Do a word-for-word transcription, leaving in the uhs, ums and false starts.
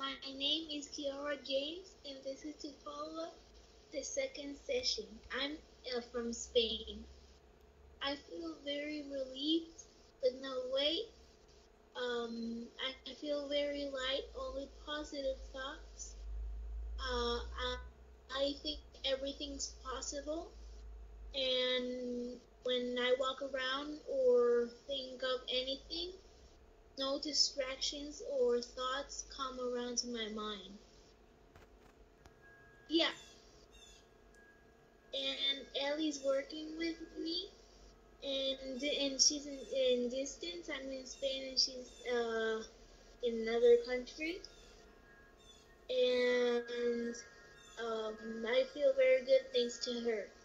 My name is Kiarra James, and this is to follow up the second session. I'm uh, from Spain. I feel very relieved, but no weight. Um, I feel very light, only positive thoughts. Uh, I, I think everything's possible, and when I walk around or think of anything, no distractions or thoughts come around to my mind. Yeah, and Ellie's working with me, and and she's in, in distance. I'm in Spain, and she's uh, in another country, and um, I feel very good thanks to her.